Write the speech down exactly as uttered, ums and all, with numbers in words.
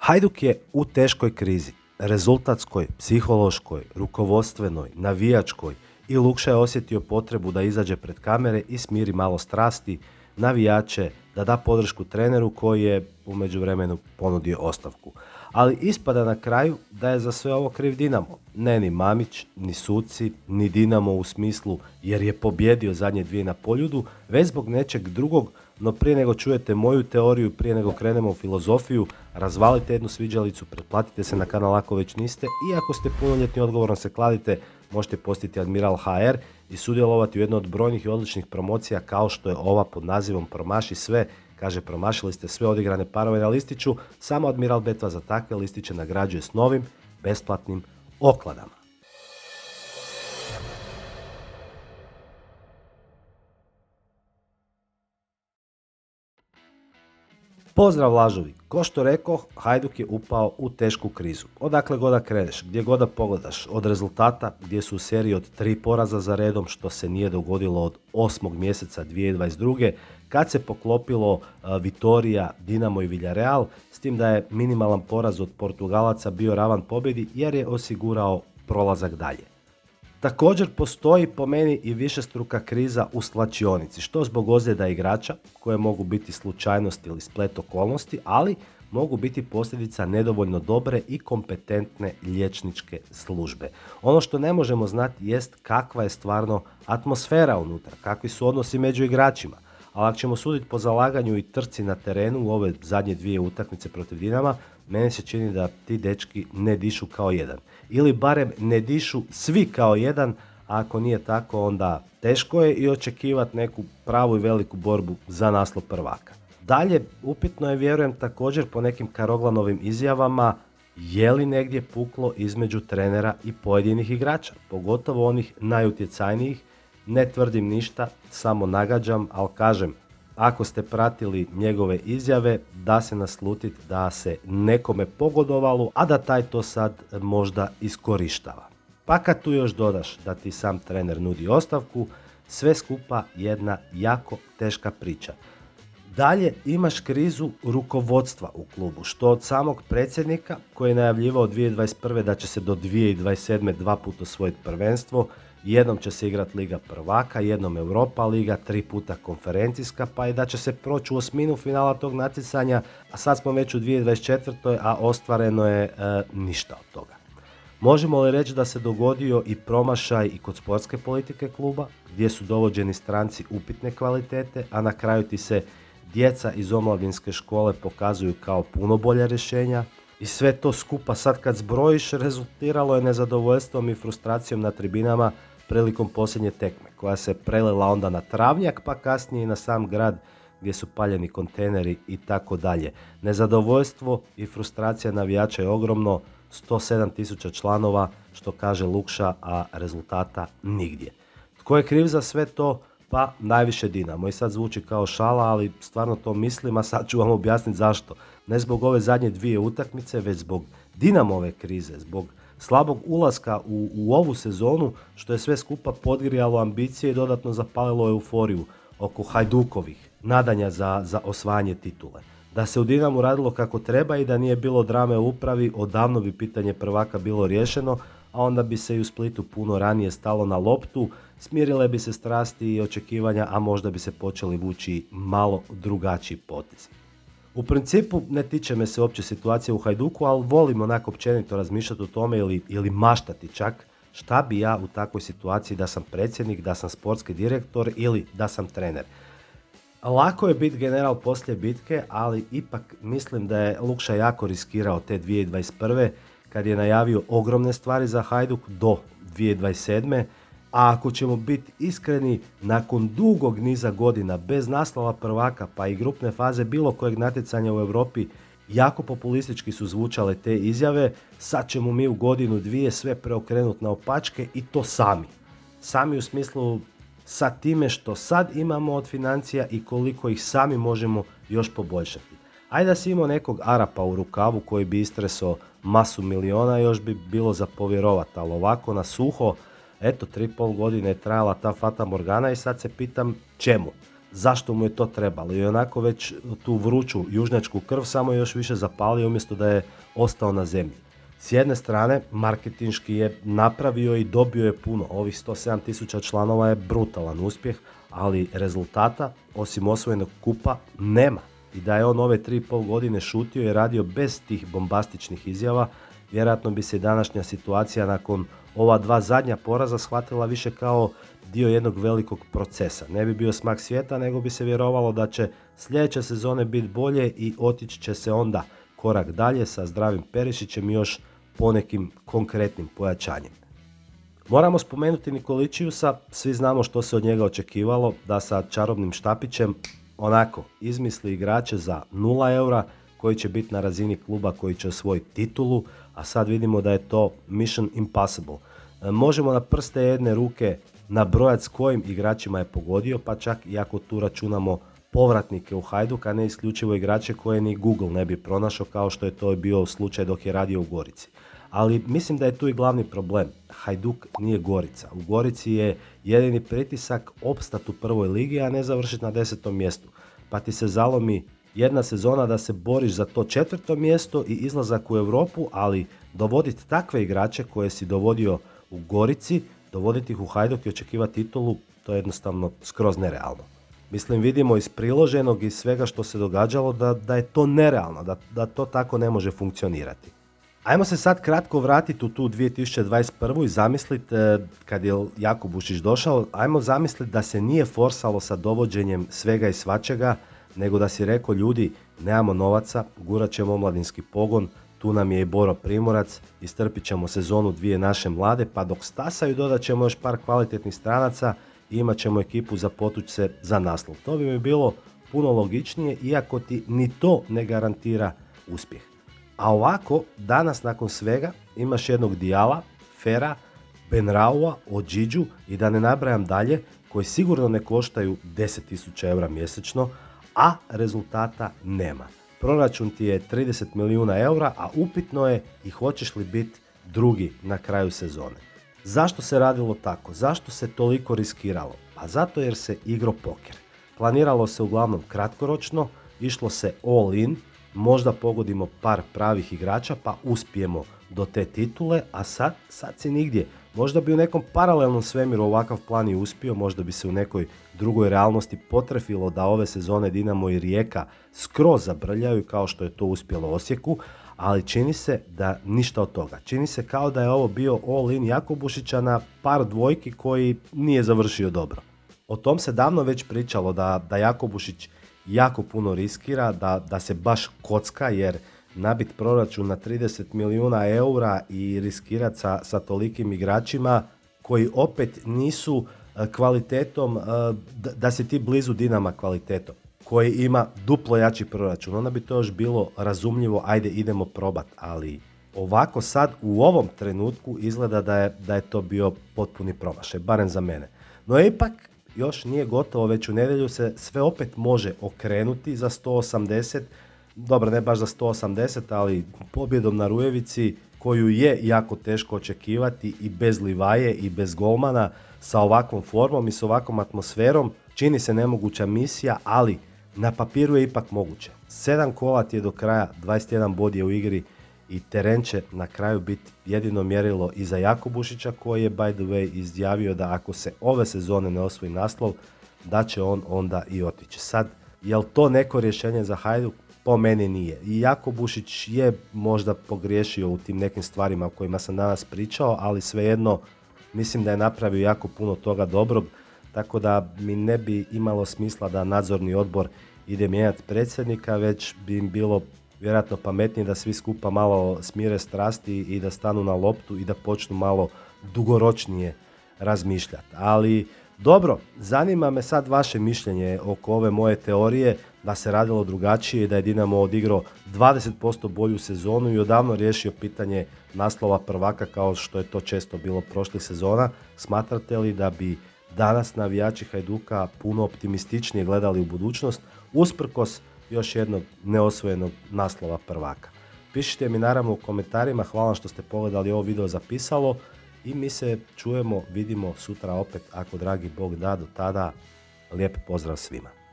Hajduk je u teškoj krizi, rezultatskoj, psihološkoj, rukovodstvenoj, navijačkoj i Lukša je osjetio potrebu da izađe pred kamere i smiri malo strasti, navijače, da da podršku treneru koji je u međuvremenu ponudio ostavku. Ali ispada na kraju da je za sve ovo kriv Dinamo. Ne ni Mamić, ni suci, ni Dinamo u smislu jer je pobjedio zadnje dvije na Poljudu, već zbog nečeg drugog. No prije nego čujete moju teoriju, prije nego krenemo u filozofiju, razvalite jednu sviđalicu, pretplatite se na kanal ako već niste i ako ste punoljetni odgovorno se kladite, možete postiti Admiral ha er i sudjelovati u jednoj od brojnih i odličnih promocija kao što je ova pod nazivom Promaši sve. Kaže, promašili ste sve odigrane parove na listiću, samo Admiral Bet vas za takve listiće nagrađuje s novim, besplatnim okladama. Pozdrav lažovi, ko što rekoh, Hajduk je upao u tešku krizu. Odakle god da kreneš, gdje god da pogledaš, od rezultata gdje su u seriji od tri poraza za redom, što se nije dogodilo od osmog mjeseca dvije tisuće dvadeset druge. kad se poklopilo uh, Vitorija, Dinamo i Villarreal, s tim da je minimalan poraz od Portugalaca bio ravan pobjedi jer je osigurao prolazak dalje. Također postoji po meni i višestruka kriza u slačionici, što zbog ozljeda igrača, koje mogu biti slučajnost ili splet okolnosti, ali mogu biti posljedica nedovoljno dobre i kompetentne liječničke službe. Ono što ne možemo znati jest kakva je stvarno atmosfera unutra, kakvi su odnosi među igračima. Ali ako ćemo suditi po zalaganju i trci na terenu u ove zadnje dvije utakmice protiv Dinama, meni se čini da ti dečki ne dišu kao jedan. Ili barem ne dišu svi kao jedan, a ako nije tako onda teško je i očekivati neku pravu i veliku borbu za naslov prvaka. Dalje, upitno je, vjerujem, također po nekim Karoglanovim izjavama, je li negdje puklo između trenera i pojedinih igrača, pogotovo onih najutjecajnijih. Ne tvrdim ništa, samo nagađam, ali kažem, ako ste pratili njegove izjave, da se naslutiti da se nekome pogodovalo, a da taj to sad možda iskorištava. Pa kad tu još dodaš da ti sam trener nudi ostavku, sve skupa jedna jako teška priča. Dalje imaš krizu rukovodstva u klubu, što od samog predsjednika koji je najavljivao dvije tisuće dvadeset prve da će se do dvije tisuće dvadeset sedme dva puta osvojiti prvenstvo, jednom će se igrati Liga prvaka, jednom Europa Liga, tri puta konferencijska, pa i da će se proći u osminu finala tog natjecanja, a sad smo već u dvije tisuće dvadeset četvrtoj a ostvareno je e, ništa od toga. Možemo li reći da se dogodio i promašaj i kod sportske politike kluba, gdje su dovođeni stranci upitne kvalitete, a na kraju ti se djeca iz omladinske škole pokazuju kao puno bolje rješenja i sve to skupa sad kad zbrojiš rezultiralo je nezadovoljstvom i frustracijom na tribinama prilikom posljednje tekme, koja se prelila onda na travnjak, pa kasnije i na sam grad gdje su paljeni kontejneri i tako dalje. Nezadovoljstvo i frustracija navijača je ogromno, sto sedam tisuća članova, što kaže Lukša, a rezultata nigdje. Tko je kriv za sve to? Pa najviše Dinamo. I sad zvuči kao šala, ali stvarno to mislim, a sad ću vam objasniti zašto. Ne zbog ove zadnje dvije utakmice, već zbog Dinamove krize, zbog slabog ulaska u, u ovu sezonu, što je sve skupa podgrijalo ambicije i dodatno zapalilo euforiju oko Hajdukovih nadanja za, za osvajanje titule. Da se u Dinamu radilo kako treba i da nije bilo drame u upravi, odavno bi pitanje prvaka bilo riješeno, a onda bi se i u Splitu puno ranije stalo na loptu, smirile bi se strasti i očekivanja, a možda bi se počeli vući malo drugačiji potezi. U principu ne tiče me se uopće situacije u Hajduku, ali volim onako općenito razmišljati o tome ili, ili maštati čak šta bi ja u takvoj situaciji da sam predsjednik, da sam sportski direktor ili da sam trener. Lako je biti general poslije bitke, ali ipak mislim da je Lukša jako riskirao te dvije tisuće dvadeset prve kad je najavio ogromne stvari za Hajduk do dvije tisuće dvadeset sedme. A ako ćemo biti iskreni, nakon dugog niza godina bez naslova prvaka pa i grupne faze bilo kojeg natjecanja u Europi, jako populistički su zvučale te izjave, sad ćemo mi u godinu dvije sve preokrenuti na opačke i to sami. Sami u smislu sa time što sad imamo od financija i koliko ih sami možemo još poboljšati. Ajde da si imao nekog Arapa u rukavu koji bi istresao masu miliona, još bi bilo za povjerovati, ali ovako na suho, eto, tri pol godine je trajala ta Fata Morgana i sad se pitam čemu. zašto mu je to trebalo. I onako već tu vruću južnjačku krv samo je još više zapalio umjesto da je ostao na zemlji. S jedne strane, marketinški je napravio i dobio je puno. Ovih sto sedam tisuća članova je brutalan uspjeh, ali rezultata, osim osvojenog kupa, nema. I da je on ove tri i pol godine šutio i radio bez tih bombastičnih izjava, vjerojatno bi se današnja situacija nakon ova dva zadnja poraza shvatila više kao dio jednog velikog procesa. Ne bi bio smak svijeta, nego bi se vjerovalo da će sljedeće sezone biti bolje i otići će se onda korak dalje sa zdravim Perišićem i još ponekim konkretnim pojačanjem. Moramo spomenuti Nikoličiusa, svi znamo što se od njega očekivalo, da sa čarobnim štapićem onako izmisli igrače za nula eura koji će biti na razini kluba koji će osvojiti titulu, a sad vidimo da je to mission impossible. Možemo na prste jedne ruke nabrojati s kojim igračima je pogodio, pa čak i ako tu računamo povratnike u Hajduk, a ne isključivo igrače koje ni Google ne bi pronašao kao što je to bio slučaj dok je radio u Gorici. Ali mislim da je tu i glavni problem. Hajduk nije Gorica. U Gorici je jedini pritisak opstat u prvoj ligi, a ne završiti na desetom mjestu. Pa ti se zalomi jedna sezona da se boriš za to četvrto mjesto i izlazak u Europu, ali dovoditi takve igrače koje si dovodio u Gorici, dovoditi ih u Hajduk i očekivati titulu, to je jednostavno skroz nerealno. Mislim, vidimo iz priloženog i svega što se događalo da, da je to nerealno, da, da to tako ne može funkcionirati. Ajmo se sad kratko vratiti u tu dvije tisuće dvadeset prvu i zamisliti, kad je Jakubušić došao, ajmo zamisliti da se nije forsalo sa dovođenjem svega i svačega, nego da si rekao ljudi, nemamo novaca, gurat ćemo omladinski pogon, tu nam je i Boro Primorac, istrpit ćemo sezonu dvije naše mlade, pa dok stasaju dodat ćemo još par kvalitetnih stranaca i imat ćemo ekipu za potuć se za naslov. To bi mi bilo puno logičnije, iako ti ni to ne garantira uspjeh. A ovako, danas nakon svega imaš jednog Dijala, Fera, Benraua, Odžiđu i da ne nabrajam dalje, koji sigurno ne koštaju deset tisuća eura mjesečno, a rezultata nema. Proračun ti je trideset milijuna eura, a upitno je i hoćeš li biti drugi na kraju sezone. Zašto se radilo tako? Zašto se toliko riskiralo? Pa zato jer se igrao poker. Planiralo se uglavnom kratkoročno, išlo se all in, možda pogodimo par pravih igrača pa uspijemo do te titule, a sad, sad si nigdje. Možda bi u nekom paralelnom svemiru ovakav plan i uspio, možda bi se u nekoj drugoj realnosti potrefilo da ove sezone Dinamo i Rijeka skroz zabrljaju kao što je to uspjelo Osijeku, ali čini se da ništa od toga. Čini se kao da je ovo bio all in Jakubušića na par dvojki koji nije završio dobro. O tom se davno već pričalo da, da Jakubušić jako puno riskira, da, da se baš kocka jer nabit proračun na trideset milijuna eura i riskirati sa, sa tolikim igračima koji opet nisu kvalitetom, da, da si ti blizu Dinama kvalitetom, koji ima duplo jači proračun, onda bi to još bilo razumljivo, ajde idemo probat, ali ovako sad u ovom trenutku izgleda da je, da je to bio potpuni promašaj, barem za mene. No ipak još nije gotovo, već u nedjelju se sve opet može okrenuti za sto osamdeset, dobro ne baš za sto osamdeset, ali pobjedom na Rujevici koju je jako teško očekivati i bez Livaje i bez golmana, sa ovakvom formom i s ovakvom atmosferom, čini se nemoguća misija, ali na papiru je ipak moguće. sedam kola ti je do kraja, dvadeset jedan bod je u igri i teren će na kraju biti jedino mjerilo i za Jakubušića koji je by the way izjavio da ako se ove sezone ne osvoji naslov, da će on onda i otići. Sad, je li to neko rješenje za Hajduk? Po meni nije. I Jakubušić je možda pogriješio u tim nekim stvarima o kojima sam danas pričao, ali svejedno mislim da je napravio jako puno toga dobrog, tako da mi ne bi imalo smisla da nadzorni odbor ide mijenjati predsjednika, već bi im bilo vjerojatno pametnije da svi skupa malo smire strasti i da stanu na loptu i da počnu malo dugoročnije razmišljati. Ali dobro, zanima me sad vaše mišljenje oko ove moje teorije da se radilo drugačije i da je Dinamo odigrao dvadeset posto bolju sezonu i odavno riješio pitanje naslova prvaka kao što je to često bilo prošlih sezona. Smatrate li da bi danas navijači Hajduka puno optimističnije gledali u budućnost usprkos još jednog neosvojenog naslova prvaka? Pišite mi naravno u komentarima, hvala što ste pogledali ovo video zapisalo i mi se čujemo, vidimo sutra opet ako dragi Bog da, do tada lijep pozdrav svima.